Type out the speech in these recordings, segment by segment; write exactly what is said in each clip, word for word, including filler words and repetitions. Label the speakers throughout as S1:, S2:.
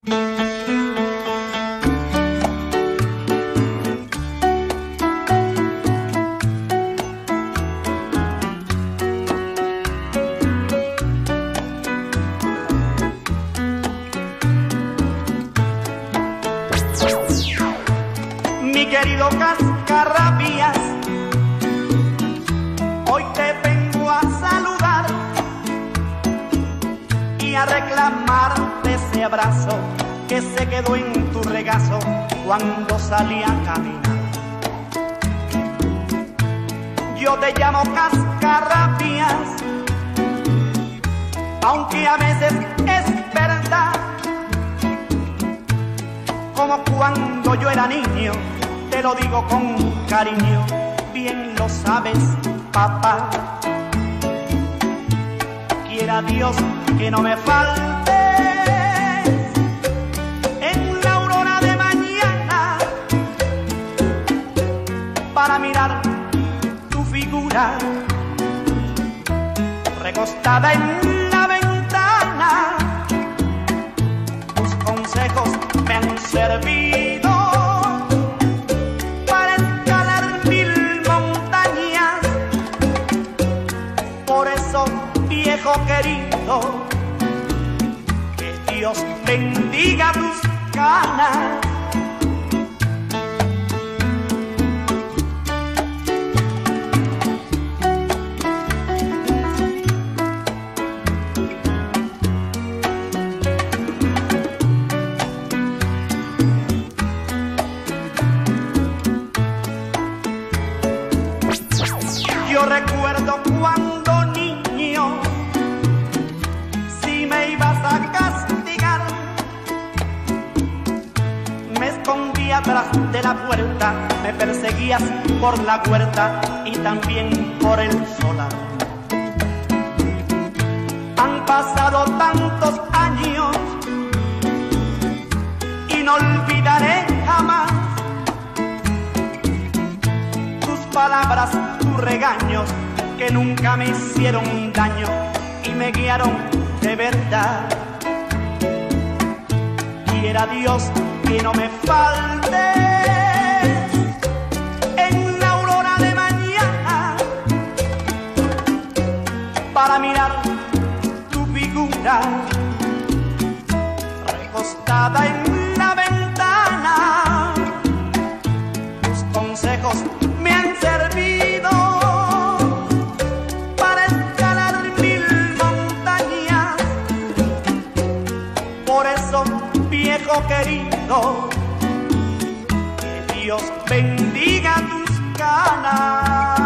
S1: Mi querido Cascarrabias, hoy te vengo a saludar y a reclamarte ese abrazo que se quedó en tu regazo cuando salí a caminar. Yo te llamo Cascarrabias, aunque a veces es verdad, como cuando yo era niño. Te lo digo con cariño, bien lo sabes, papá. Quiera Dios que no me faltes en la aurora de mañana para mirar tu figura recostada en la ventana. Tus consejos me han servido querido, que Dios bendiga tus canas. Yo recuerdo cuando niño, si me ibas a castigar, me escondía atrás de la puerta, me perseguías por la huerta y también por el solar. Han pasado tantos años y no olvidaré jamás tus palabras, tus regaños que nunca me hicieron daño y me guiaron de verdad. Quiera Dios que no me faltes en la aurora de mañana para mirar tu figura recostada en la ventana. Tus consejos me han servido para escalar mil montañas. Por eso, viejo querido, que Dios bendiga tus canas.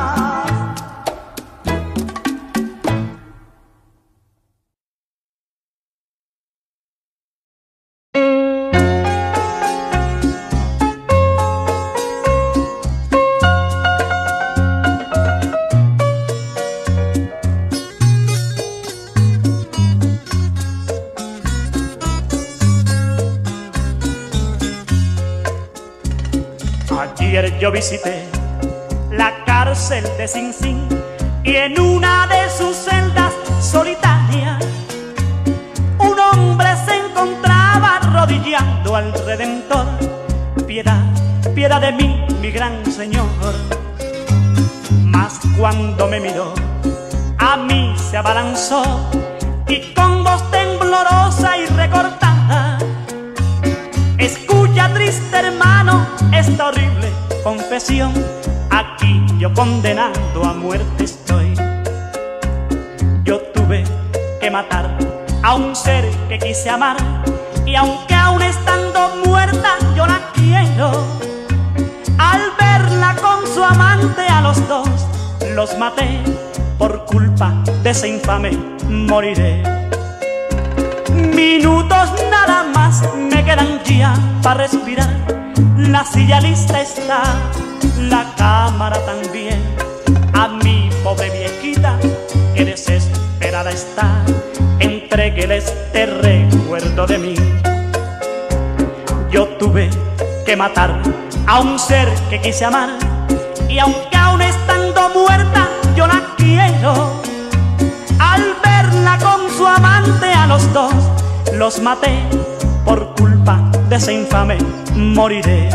S1: Ayer yo visité la cárcel de Sing Sing y en una de sus celdas solitarias un hombre se encontraba arrodillando al Redentor. Piedad, piedad de mí, mi gran Señor. Mas cuando me miró, a mí se abalanzó y con voz temblorosa y recortada: escucha, triste hermano, esta horrible confesión. Aquí yo condenado a muerte estoy. Yo tuve que matar a un ser que quise amar, y aunque aún estando muerta yo la quiero, al verla con su amante a los dos los maté. Por culpa de ese infame moriré. Minutos nada más me quedan ya para respirar. La silla lista está, la cámara también. A mi pobre viejita que desesperada está, entréguele este recuerdo de mí. Yo tuve que matar a un ser que quise amar, y aunque aún estando muerta yo la quiero. Al verla con su amante a los dos los maté. por culpa de ese infame moriré.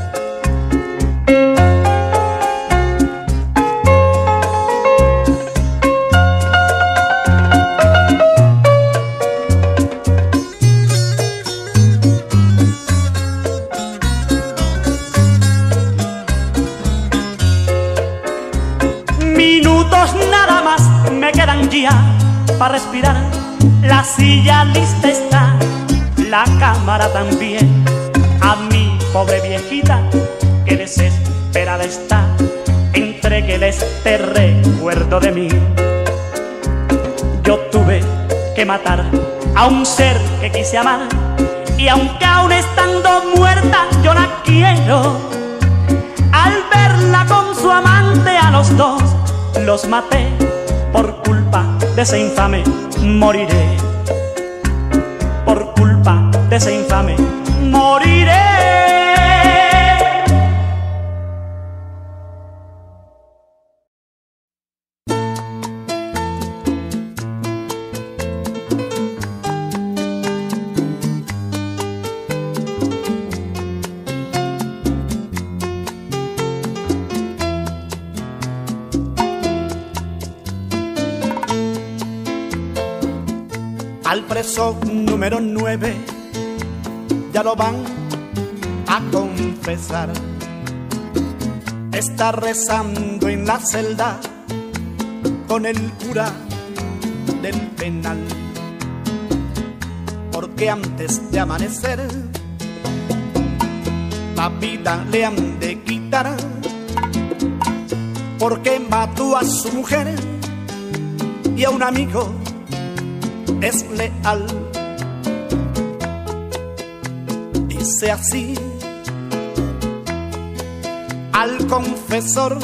S1: Minutos nada más me quedan ya para respirar. La silla lista está, la cámara también. A mi pobre viejita que desesperada está, entréguele este recuerdo de mí. Yo tuve que matar a un ser que quise amar, y aunque aún estando muerta yo la quiero. Al verla con su amante a los dos los maté, por culpa de ese infame moriré. Por culpa de ese infame moriré.
S2: Al preso número nueve ya lo van a confesar. Está rezando en la celda con el cura del penal, porque antes de amanecer la vida le han de quitar, porque mató a su mujer y a un amigo es leal. Dice así al confesor: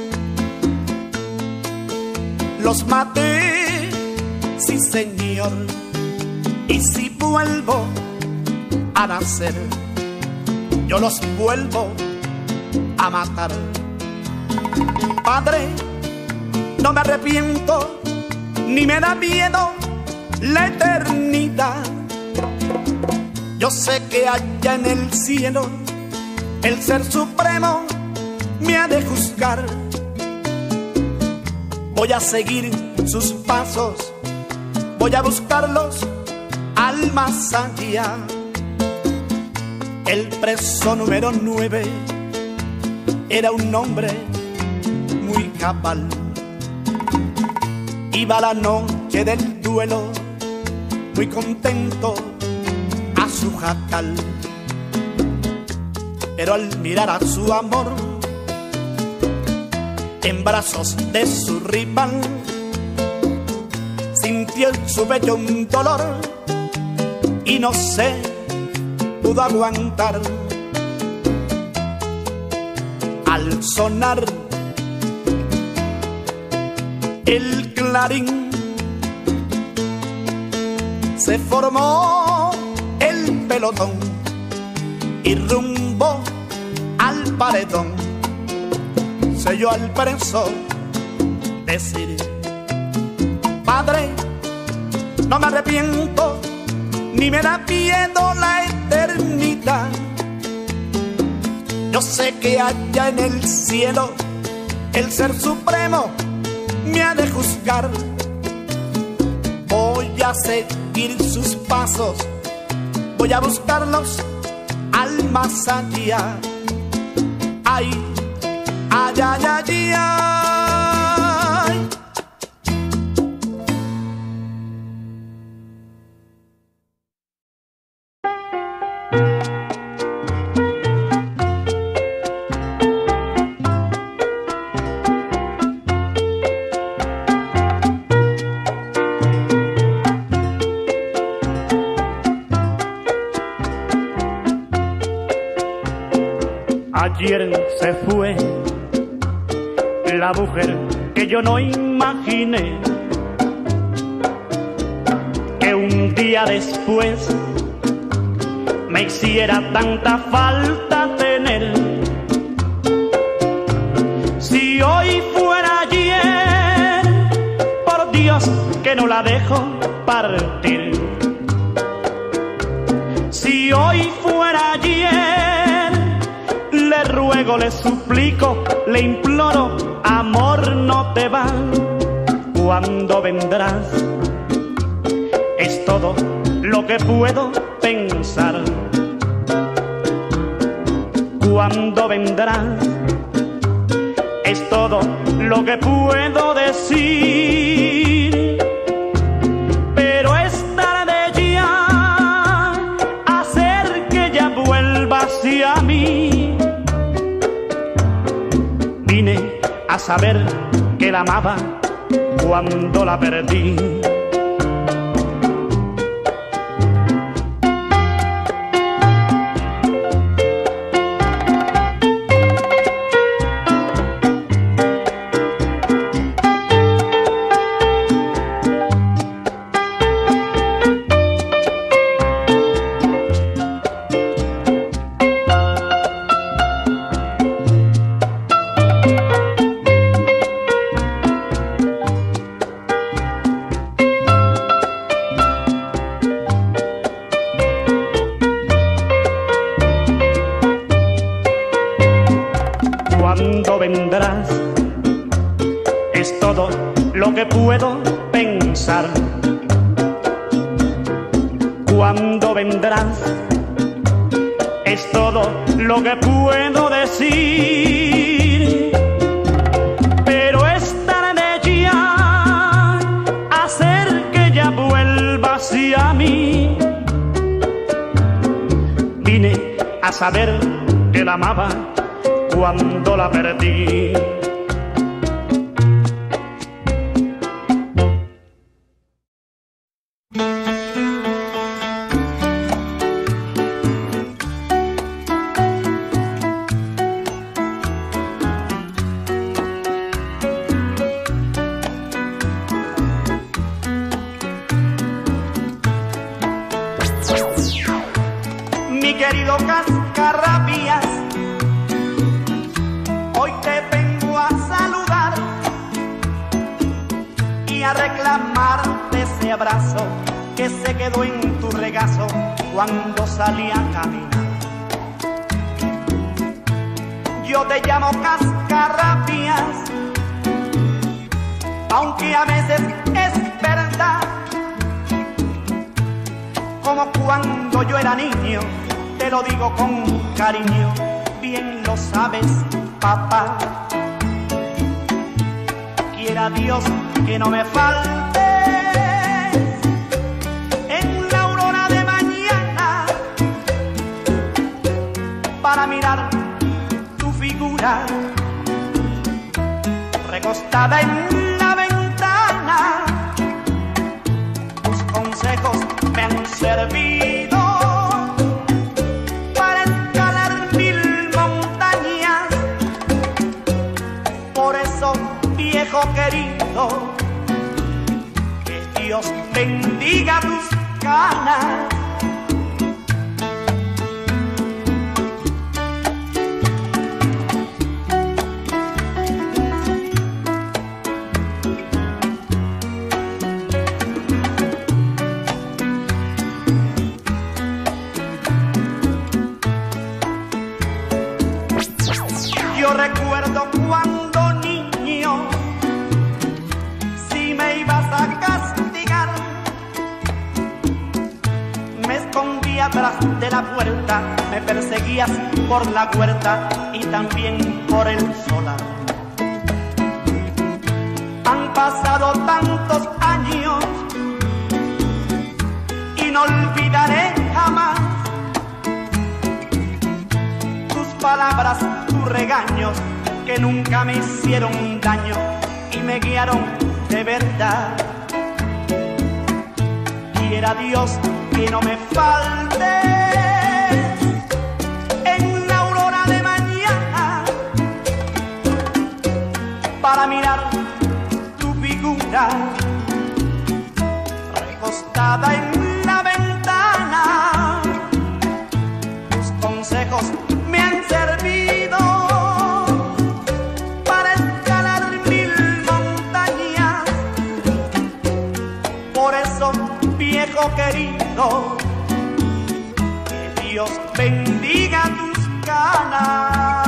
S2: los maté, sí señor, y si vuelvo a nacer, yo los vuelvo a matar. Padre, no me arrepiento, ni me da miedo la eternidad. Yo sé que allá en el cielo el Ser Supremo me ha de juzgar. Voy a seguir sus pasos, voy a buscarlos al más allá. El preso número nueve era un hombre muy cabal. Iba la noche del duelo muy contento a su jacal, pero al mirar a su amor en brazos de su rival, sintió en su pecho un dolor y no se pudo aguantar. Al sonar el clarín, se formó el pelotón y rumbo al paredón se oyó al preso decir: Padre, no me arrepiento, ni me da miedo la eternidad. Yo sé que allá en el cielo el Ser Supremo me ha de juzgar. Voy a seguir sus pasos, voy a buscarlos al más allá. Ay, ay, ay, ay, ay.
S1: Ayer se fue la mujer que yo no imaginé que un día después me hiciera tanta falta tener. Si hoy fuera ayer, por Dios que no la dejo partir. Si hoy fuera ayer, le ruego, le suplico, le imploro, amor, no te vas. ¿Cuándo vendrás? Es todo lo que puedo pensar. ¿Cuándo vendrás? Es todo lo que puedo decir. Pero es tarde ya, hacer que ya vuelva hacia mí. Vine a saber que la amaba cuando la perdí. ¿Cuándo vendrás? Es todo lo que puedo pensar. ¿Cuándo vendrás? Es todo lo que puedo decir. Pero es tarde ya, hacer que ya vuelva hacia mí. Vine a saber que la amaba cuando la perdí. Mi querido Cascarrabias, hoy te vengo a saludar y a reclamarte ese abrazo que se quedó en tu regazo cuando salí a caminar. Yo te llamo Cascarrabias, aunque a veces es verdad, como cuando yo era niño, te lo digo con cariño, bien lo sabes, papá. Quiera Dios que no me faltes en la aurora de mañana para mirar tu figura recostada en la ventana. Tus consejos me han servido para escalar mil montañas. Por eso, viejo querido, que Dios bendiga tus canas. Yo recuerdo cuando niño, si me ibas a castigar, me escondía atrás de la puerta, me perseguías por la huerta y también por el solar. Han pasado tantos años y no olvidaré jamás tus palabras, tus regaños que nunca me hicieron daño y me guiaron de verdad. Quiera Dios que no me faltes en la aurora de mañana para mirar tu figura recostada en la ventana. Tus consejos me han servido para escalar mil montañas. Por eso, viejo querido, que
S2: Dios bendiga tus ganas.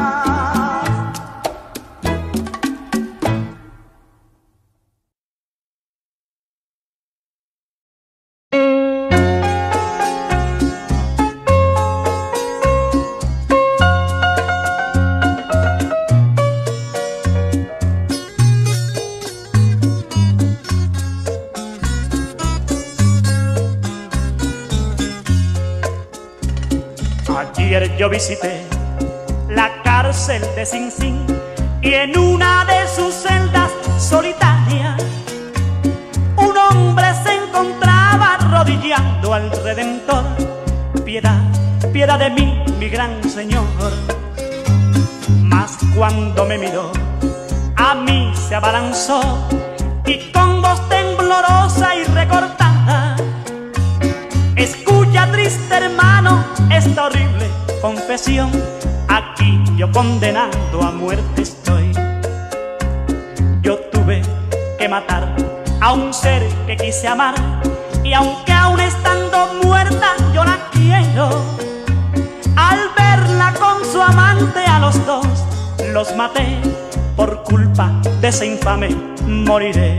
S1: Ayer yo visité la cárcel de Sing Sing y en una de sus celdas solitarias un hombre se encontraba arrodillando al Redentor. Piedad, piedad de mí, mi gran Señor. Mas cuando me miró, a mí se abalanzó y con voz temblorosa y recortada: escucha, triste hermano, esta horrible confesión. Aquí yo condenado a muerte estoy. Yo tuve que matar a un ser que quise amar, y aunque aún estando muerta yo la quiero. Al verla con su amante a los dos los maté. Por culpa de ese infame moriré.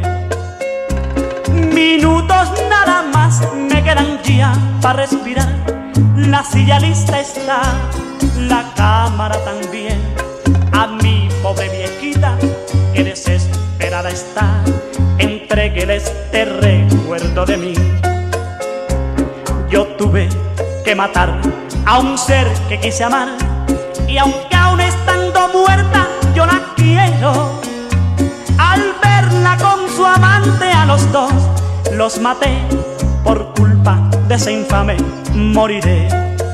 S1: Minutos nada más me quedan ya para respirar. La silla lista está, la cámara también. A mi pobre viejita que desesperada está, entréguele este recuerdo de mí. Yo tuve que matar a un ser que quise amar, y aunque aún estando muerta yo la quiero. Al verla con su amante a los dos los maté. Por culpa de ese infame moriré.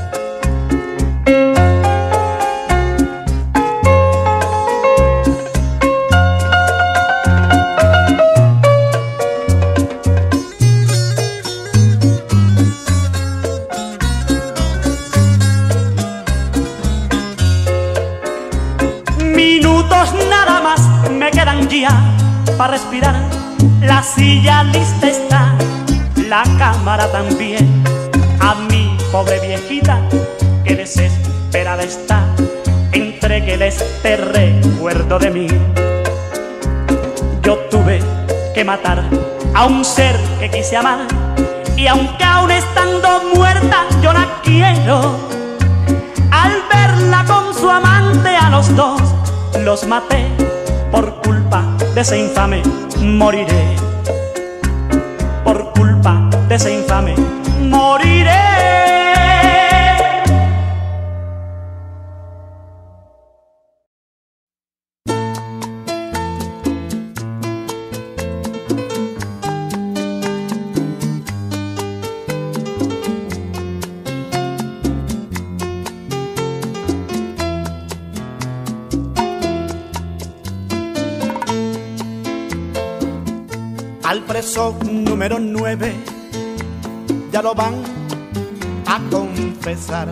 S1: Minutos nada más me quedan ya para respirar. La silla lista está, la cámara también. A mi pobre viejita que desesperada está, entréguele este recuerdo de mí. Yo tuve que matar a un ser que quise amar, y aunque aún estando muerta yo la quiero. Al verla con su amante a los dos los maté. Por culpa de ese infame moriré. Por culpa de ese infame moriré.
S2: Al preso número nueve ya lo van a confesar.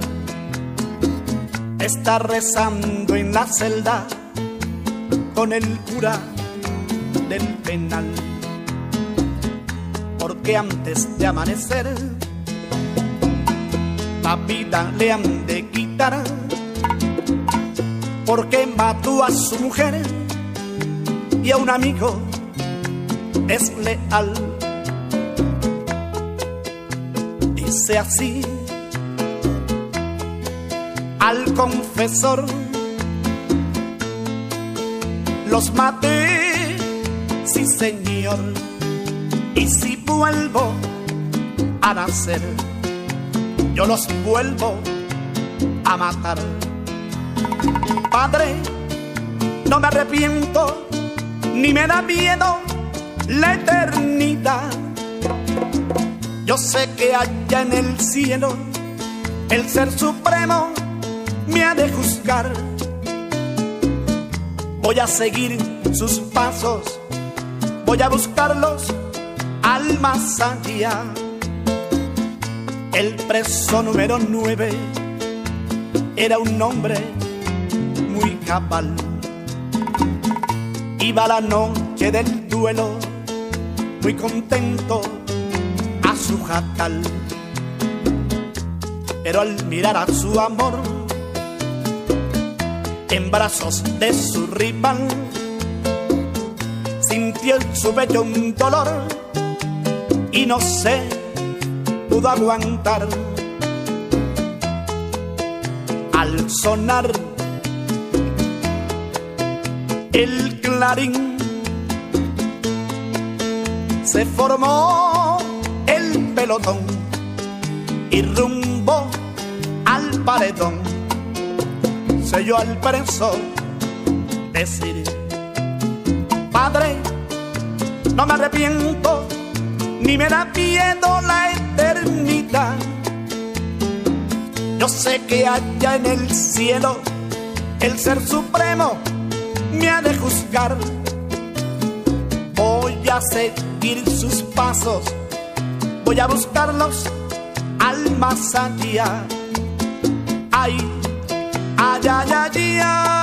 S2: Está rezando en la celda con el cura del penal, porque antes de amanecer la vida le han de quitar, porque mató a su mujer y a un amigo es leal. Dice así al confesor: los maté, sí señor, y si vuelvo a nacer, yo los vuelvo a matar. Padre, no me arrepiento, ni me da miedo la eternidad. Yo sé que allá en el cielo el Ser Supremo me ha de juzgar. Voy a seguir sus pasos, voy a buscarlos al más allá. El preso número nueve era un hombre muy cabal. Iba la noche del duelo muy contento a su jacal. pero al mirar a su amor en brazos de su rival, sintió en su pecho un dolor y no se pudo aguantar. Al sonar el clarín, se formó el pelotón y rumbo al paredón se oyó al preso decir: Padre, no me arrepiento, ni me da miedo la eternidad. Yo sé que allá en el cielo el Ser Supremo me ha de juzgar. Voy a seguir sus pasos, voy a buscarlos al más allá. Ay, ay, ay, ay, ay.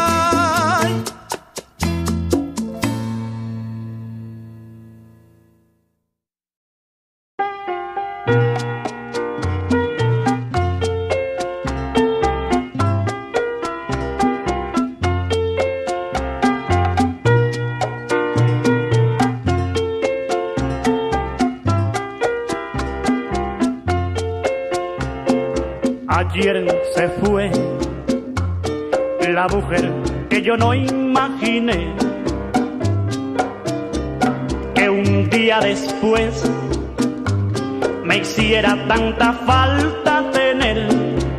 S1: Ayer se fue la mujer que yo no imaginé que un día después me hiciera tanta falta tener.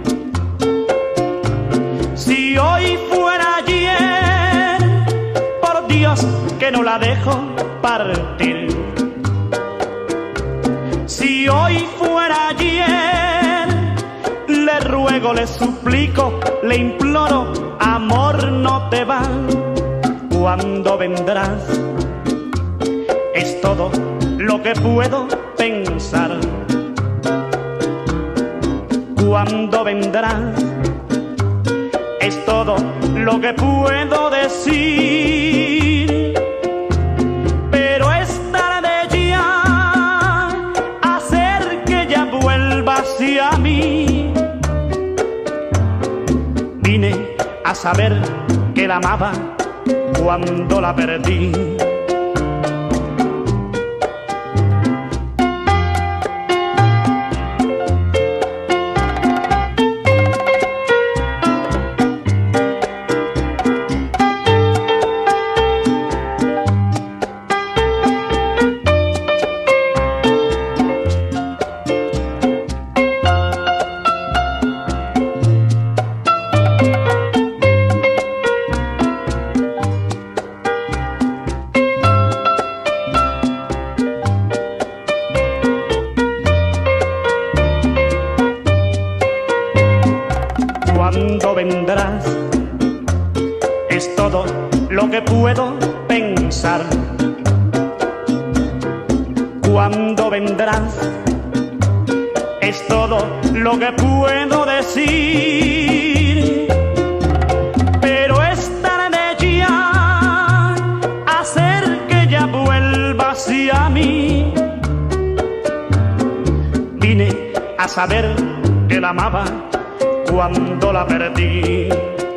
S1: Si hoy fuera ayer, por Dios que no la dejo partir. Si hoy fuera ayer, le ruego, le suplico, le imploro, amor, no te vas. Cuando vendrás es todo lo que puedo pensar. Cuando vendrás es todo lo que puedo decir. Pero es tarde ya, hacer que ya vuelva hacia mí. Vine a saber que la amaba cuando la perdí. Cuando vendrás es todo lo que puedo pensar. Cuando vendrás es todo lo que puedo decir. Pero es tarde ya, hacer que ya vuelva hacia mí. Vine a saber que la amaba cuando la perdí.